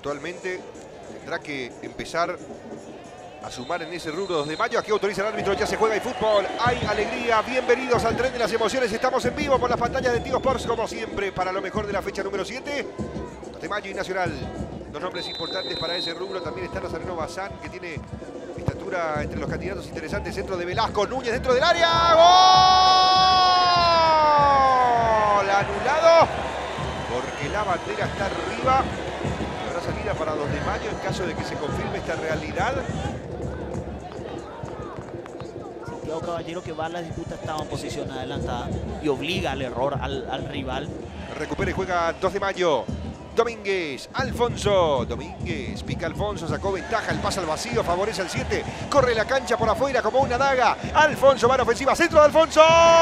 Actualmente tendrá que empezar a sumar en ese rubro 2 de mayo. Aquí autoriza el árbitro, ya se juega y fútbol. Hay alegría, bienvenidos al tren de las emociones. Estamos en vivo por las pantallas de Tigo Sports, como siempre, para lo mejor de la fecha número 7. 2 de mayo y Nacional. Dos nombres importantes para ese rubro. También está Nazareno Bazán, que tiene estatura entre los candidatos interesantes. Centro de Velasco, Núñez dentro del área. ¡Gol! Anulado, porque la bandera está arriba. Habrá salida para 2 de mayo en caso de que se confirme esta realidad. Santiago Caballero, que va a la disputa, estaba en posición adelantada y obliga al error al rival. Recupera y juega 2 de mayo. Domínguez, Alfonso. Domínguez, pica Alfonso, sacó ventaja, el pase al vacío, favorece al 7. Corre la cancha por afuera como una daga. Alfonso va en ofensiva, centro de Alfonso.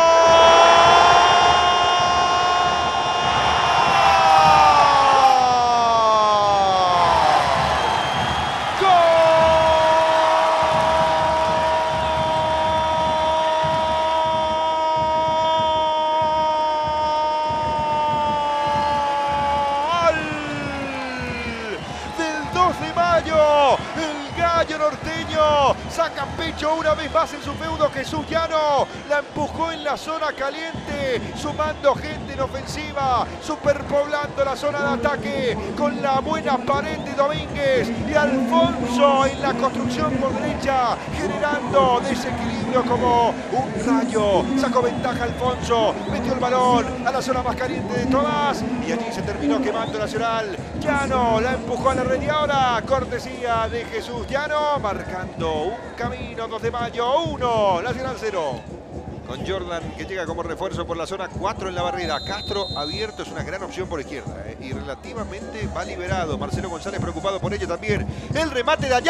El gallo norteño saca pecho una vez más en su feudo. Jesús Llano la empujó en la zona caliente, sumando gente en ofensiva, superpoblando la zona de ataque con la buena pared de Domínguez y Alfonso en la construcción por derecha, generando desequilibrio como un rayo. Sacó ventaja Alfonso, metió el balón a la zona más caliente de todas y allí se terminó quemando Nacional. Llano la empujó a la red y ahora cortesía de Jesús Llano, marcando un camino. 2 de mayo 1, Nacional 0. Con Jordan, que llega como refuerzo por la zona 4 en la barrera. Castro abierto, es una gran opción por izquierda, y relativamente va liberado. Marcelo González preocupado por ello también. El remate de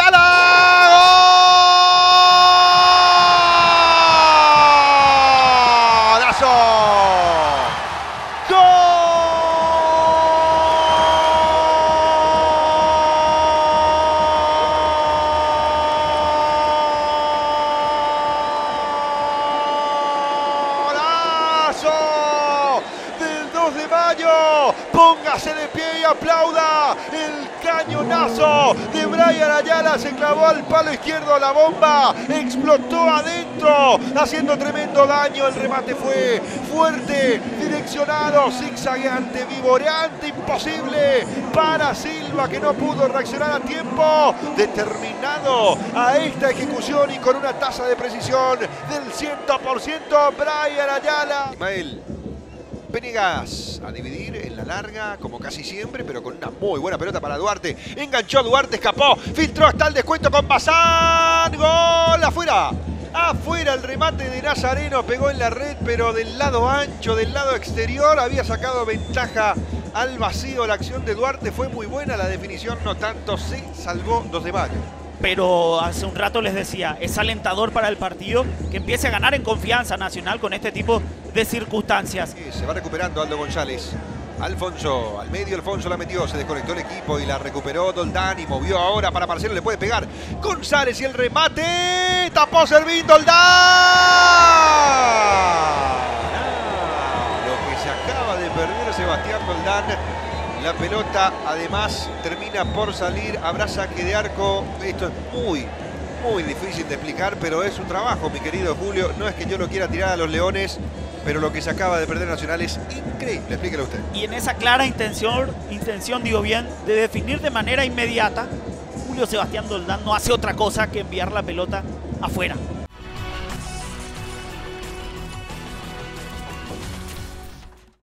Ayala. ¡Golazo! ¡Gol! Del 2 de mayo, póngase de pie y aplauda el cañonazo de Brian Ayala. Se clavó al palo izquierdo, la bomba explotó adentro, haciendo tremendo daño. El remate fue fuerte, direccionado, zigzagueante, vivoreante, imposible para Silva, que no pudo reaccionar a tiempo. Determinado a esta ejecución y con una tasa de precisión del 100%, Brian Ayala. Ismael Venegas a dividir en la larga, como casi siempre, pero con una muy buena pelota para Duarte. Enganchó Duarte, escapó, filtró hasta el descuento con Bazán. ¡Gol! ¡Afuera! Afuera el remate de Nazareno, pegó en la red, pero del lado ancho, del lado exterior. Había sacado ventaja al vacío. La acción de Duarte fue muy buena, la definición no tanto. Se salvó 2 de mayo. Pero hace un rato les decía, es alentador para el partido que empiece a ganar en confianza Nacional con este tipo de circunstancias. Sí, se va recuperando Aldo González. Alfonso, al medio Alfonso la metió, se desconectó el equipo y la recuperó Doldán y movió ahora para Marcelo, le puede pegar González y el remate, tapó Servín, Doldán. Lo que se acaba de perder Sebastián Doldán. La pelota además termina por salir, habrá saque de arco. Esto es muy difícil de explicar, pero es un trabajo, mi querido Julio. No es que yo lo quiera tirar a los Leones, pero lo que se acaba de perder Nacional es increíble. Explíquelo usted. Y en esa clara intención, digo bien, de definir de manera inmediata, Julio Sebastián Doldán no hace otra cosa que enviar la pelota afuera.